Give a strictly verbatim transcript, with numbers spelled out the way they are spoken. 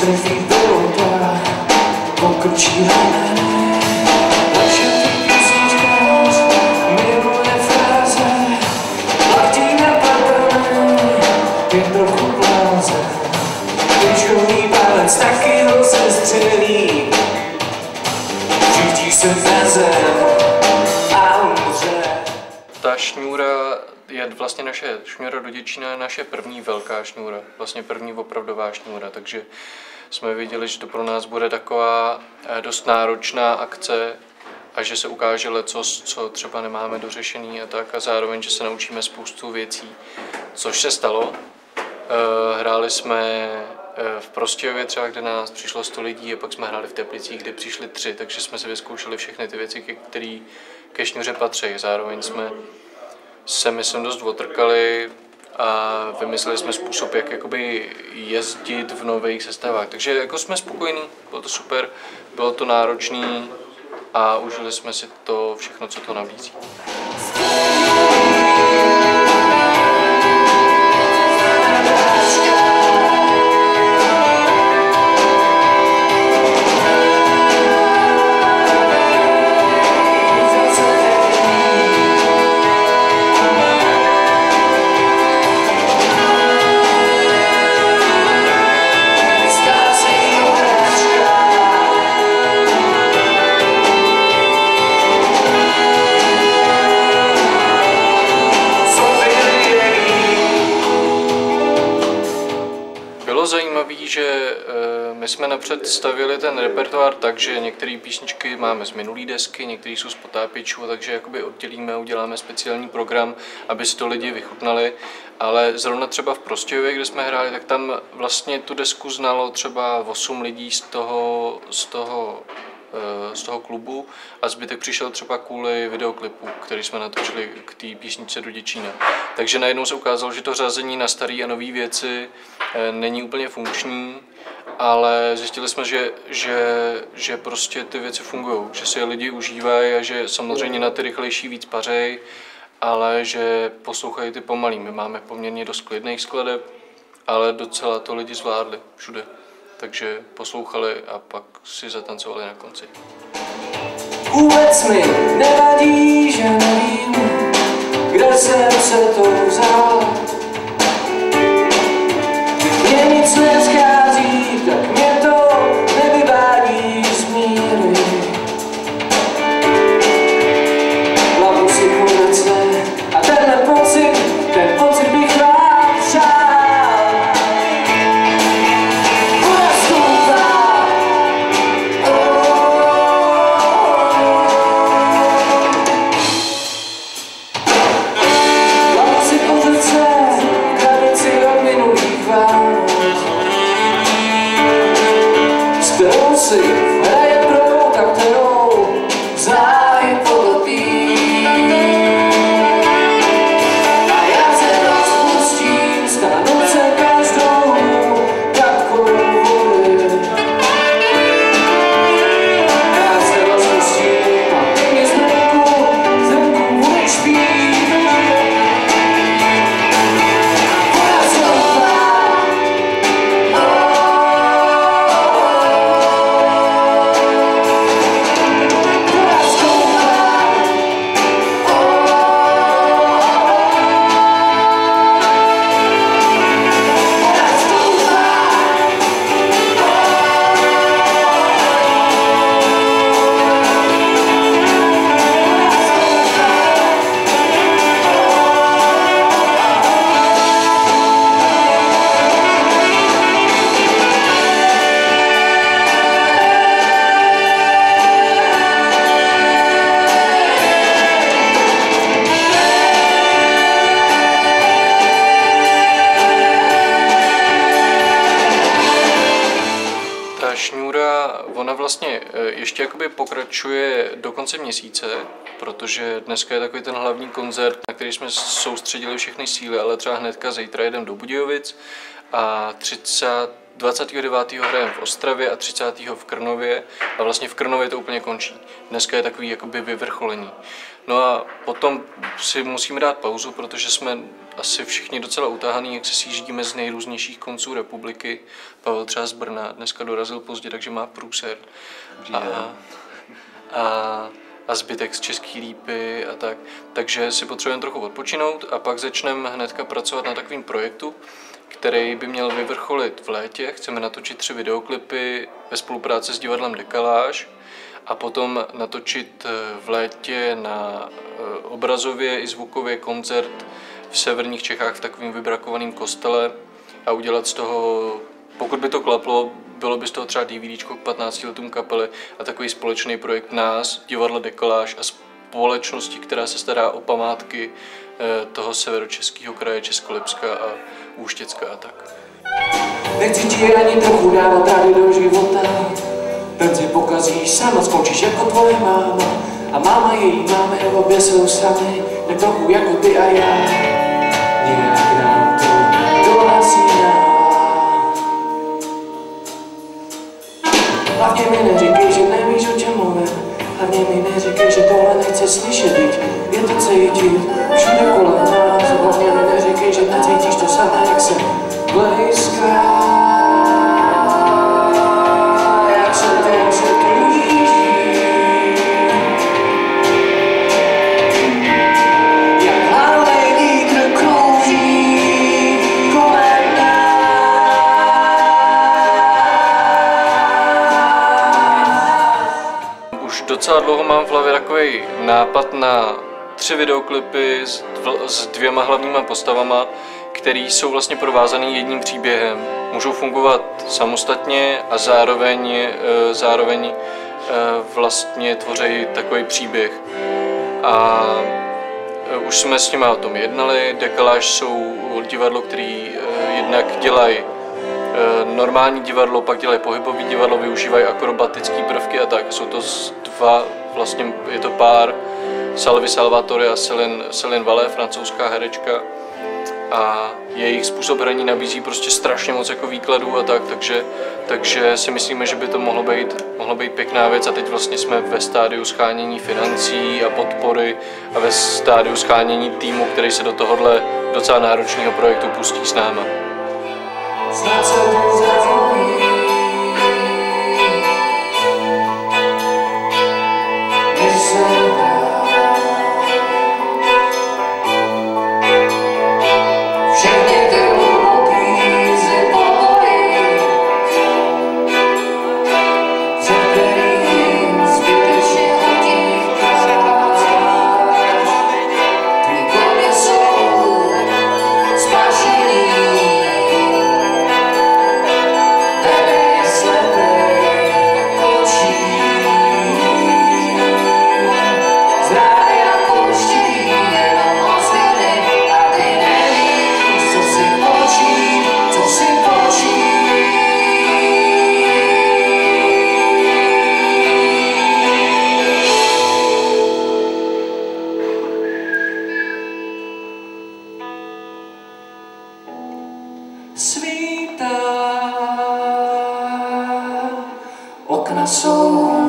trefí pilota, pokročí rameny. Naše písničkář miluje fráze, platí na patrony, je trochu blázen. Klíčový palec taky ho se střelí, řítí se na zem a umře. Ta šňůra je vlastně naše šňůra do Děčína, je naše první velká šňůra, vlastně první opravdová šňůra, takže jsme viděli, že to pro nás bude taková dost náročná akce a že se ukáže lecos, co třeba nemáme dořešený a tak, a zároveň, že se naučíme spoustu věcí, což se stalo. Hráli jsme v Prostějově třeba, kde nás přišlo sto lidí, a pak jsme hráli v Teplicích, kde přišli tři, takže jsme si vyzkoušeli všechny ty věci, které ke šňůře patří. Zároveň jsme se, myslím, dost otrkali a vymysleli jsme způsob, jak jakoby jezdit v nových sestavách. Takže jako jsme spokojení, bylo to super, bylo to náročný a užili jsme si to všechno, co to nabízí. Bylo zajímavé, že my jsme napřed stavili ten repertoár tak, že některé písničky máme z minulý desky, některé jsou z Potápěčů, takže jakoby oddělíme, uděláme speciální program, aby si to lidi vychutnali. Ale zrovna třeba v Prostějově, kde jsme hráli, tak tam vlastně tu desku znalo třeba osm lidí z toho, z toho, z toho klubu a zbytek přišel třeba kvůli videoklipu, který jsme natočili k té písničce do Děčína. Takže najednou se ukázalo, že to řazení na staré a nové věci není úplně funkční, ale zjistili jsme, že, že, že prostě ty věci fungují, že si je lidi užívají a že samozřejmě na ty rychlejší víc pařej, ale že poslouchají ty pomalý. My máme poměrně dost klidných skladeb, ale docela to lidi zvládli všude. Takže poslouchali a pak si zatancovali na konci. Vůbec mi nevadí, že nevím, kde jsem se to vzal. Mně nic neschází, tak mě to nevyvádí z míry. Hlavu si chodece a tenhle pocit, ten pocit bych vám přál. Hraje prout a kterou záhy polepí. A já se rozpustím, stanu se každou kapkou vody. Já se rozpustím a ty mě zvenku, zvenku budeš pít. Voda stoupá. Šňůra, ona vlastně ještě jakoby pokračuje do konce měsíce, protože dneska je takový ten hlavní koncert, na který jsme soustředili všechny síly, ale třeba hnedka zítra jedeme do Budějovic a dvacátého devátého hrajeme v Ostravě a třicátého v Krnově a vlastně v Krnově to úplně končí. Dneska je takový jakoby vyvrcholení. No a potom si musíme dát pauzu, protože jsme asi všichni docela utáhaný, jak se sjíždíme z nejrůznějších konců republiky. Pavel třeba z Brna dneska dorazil pozdě, takže má průser. A, a, a zbytek z Český Lípy a tak. Takže si potřebujeme trochu odpočinout a pak začneme hnedka pracovat na takovém projektu, který by měl vyvrcholit v létě. Chceme natočit tři videoklipy ve spolupráci s divadlem Dekaláž a potom natočit v létě na obrazově i zvukově koncert v severních Čechách v takovém vybrakovaném kostele a udělat z toho, pokud by to klaplo, bylo by z toho třeba DVDčko k patnácti letům kapely a takový společný projekt nás, divadla Dekaláž a společnosti, která se stará o památky toho severočeského kraje Českolipska a Úštěcka a tak. Nechci ti ani trochu dávat rády do života, ten si pokazíš sama, skončíš jako tvoje máma a máma její máme, obě jsou sami, tak trochu jako ty a já, nějak nám to dorazí. Hlavně mi neříkej, že nevíš, o čem mluvím, hlavně mi neříkej, že tohle nechce slyšet, teď je to cítit všude kolem nás, hlavně mi neříkej, že necítíš to samé, jak se blízká. Docela dlouho mám v hlavě takový nápad na tři videoklipy s, s dvěma hlavníma postavama, které jsou vlastně provázaný jedním příběhem. Můžou fungovat samostatně a zároveň, zároveň vlastně tvoří takový příběh. A už jsme s nimi o tom jednali. Dekaláž jsou divadlo, který jednak dělají normální divadlo, pak dělají pohybové divadlo, využívají akrobatické prvky a tak. Jsou to dva, vlastně je to pár, Salvi Salvatore a Céline, Céline Valé, francouzská herečka. A jejich způsob hraní nabízí prostě strašně moc jako výkladů a tak, takže, takže si myslíme, že by to mohlo být, mohlo být pěkná věc a teď vlastně jsme ve stádiu schánění financí a podpory a ve stádiu schánění týmu, který se do tohohle docela náročného projektu pustí s náma. Snad se to zavoní, než se dá. Všechny ty hluboký zimory, před kterým zbytečně utíkáš. Tvý koně jsou spašený. Svítá, okna jsou